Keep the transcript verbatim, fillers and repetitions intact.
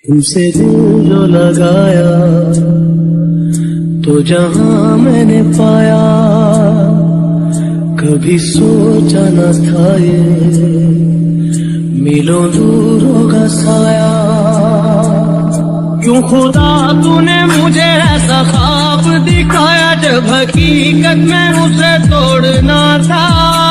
तुमसे दिल जो लगाया तो जहां मैंने पाया, कभी सोचा न था ये मिलों दूर होगा साया। क्यों खुदा तूने मुझे ऐसा ख्वाब दिखाया, जब हकीकत में उसे तोड़ना था।